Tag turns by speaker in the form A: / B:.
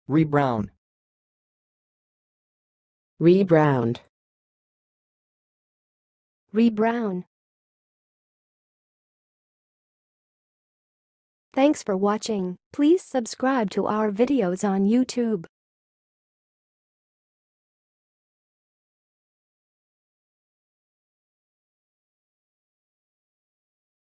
A: rebrown,
B: rebrowned,
C: rebrown. Thanks for watching. Please subscribe to our videos on YouTube.